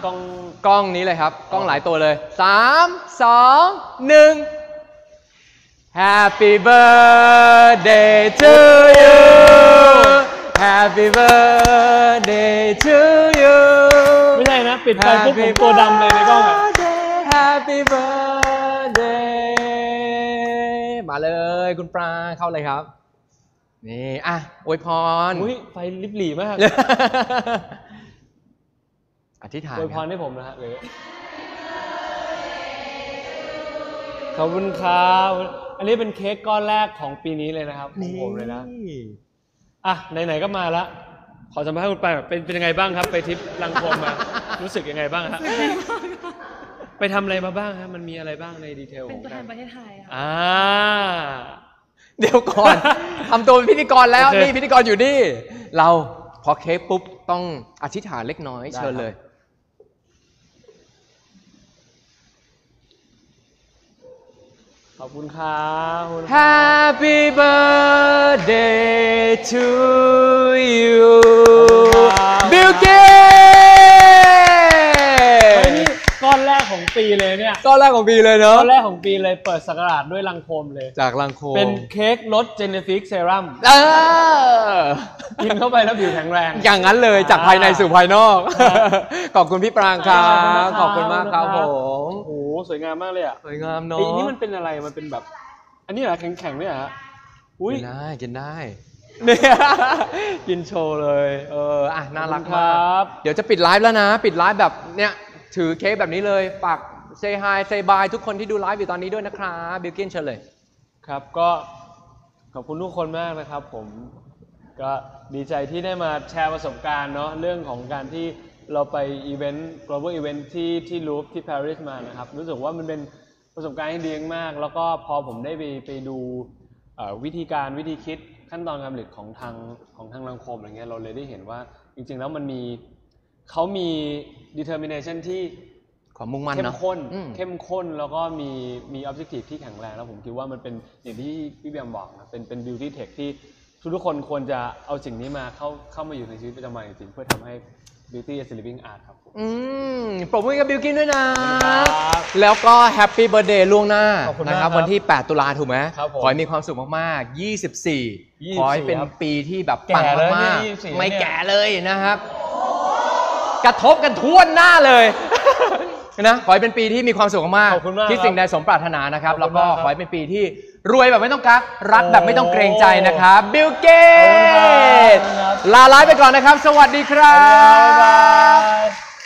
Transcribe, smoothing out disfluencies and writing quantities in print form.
กล้องนี้เลยครับกล้องหลายตัวเลย3 2 1 Happy birthday to you Happy birthday to you ไม่ใช่นะปิดไฟปุ๊บผมตัวดำเลยในกล้องอ่ะ Happy birthday มาเลยคุณปลาเข้าเลยครับนี่อ่ะอวยพรอุ้ยไฟลิบหลี่มากอธิษฐานอวยพรให้ผมนะฮะเลยขอบคุณครับอันนี้เป็นเค้กก้อนแรกของปีนี้เลยนะครับของผมเลยนะอ่ะไหนๆก็มาละขอสัมภาษณ์คุณปลาเป็นยังไงบ้างครับไปทริปลังโคมมารู้สึกยังไงบ้างฮะไปทำอะไรมาบ้างฮะมันมีอะไรบ้างในดีเทลเป็นตัวแทนประเทศไทยอ่ะเดี๋ยวก่อนทำตัวเป็นพิธีกรแล้วนี่พิธีกรอยู่นี่เราพอเค้กปุ๊บต้องอธิษฐานเล็กน้อยเชิญเลยขอบคุณครับ Happy birthday to you Bill Gates ก้อนแรกของปีเลยเนี่ยก้อนแรกของปีเลยเนอะก้อนแรกของปีเลยเปิดศักราชด้วยลังโคมเลยจากลังโคมเป็นเค้กรสเจเนฟิกเซรั่มกินเข้าไปแล้วผิวแข็งแรงอย่างนั้นเลยจากภายในสู่ภายนอกขอบคุณพี่ปรางครับขอบคุณมากครับผมโอ้สวยงามมากเลยอ่ะสวยงามเนาะนี่มันเป็นอะไรมันเป็นแบบอันนี้เหรอแข็งๆเนี่ยฮะอุ้ยกินได้เนี่ยกินโชว์เลยอ่ะน่ารักมากเดี๋ยวจะปิดไลฟ์แล้วนะปิดไลฟ์แบบเนี้ยถือเค้กแบบนี้เลยฝากเซย์ไฮเซย์บายทุกคนที่ดูไลฟ์อยู่ตอนนี้ด้วยนะครับบิลกินเชิญเลยครับก็ขอบคุณทุกคนมากนะครับผมก็ดีใจที่ได้มาแชร์ประสบการณ์เนาะเรื่องของการที่เราไปอีเวนต์ global event ที่ลูฟที่ปารีสมานะครับรู้สึกว่ามันเป็นประสบการณ์ที่ดีมากแล้วก็พอผมได้ไปดูวิธีการวิธีคิดขั้นตอนการผลิตของทางลังโคมอะไรเงี้ยเราเลยได้เห็นว่าจริงๆแล้วเขามี determination ที่ความมุ่งมั่นเข้มข้นแล้วก็มี objective ที่แข็งแรงแล้วผมคิดว่ามันเป็นอย่างที่พี่เบียมบอกนะเป็น beauty tech ที่ทุกคนควรจะเอาสิ่งนี้มาเข้ามาอยู่ในชีวิตประจำวันจริงๆเพื่อทำให้ beauty is living art ครับปรบมือกับบิลกินด้วยนะแล้วก็ Happy Birthday ล่วงหน้านะครับวันที่8ตุลาถูกไหมขอให้มีความสุขมากๆ24ขอให้เป็นปีที่แบบปังมากๆไม่แก่เลยนะครับกระทบกันทั่วหน้าเลยนะขอให้เป็นปีที่มีความสุขมากๆที่สิ่งใดสมปรารถนานะครับแล้วก็ขอให้เป็นปีที่รวยแบบไม่ต้องกักรักแบบไม่ต้องเกรงใจนะครับบิลเกตลาไลฟ์ไปก่อนนะครับสวัสดีครับ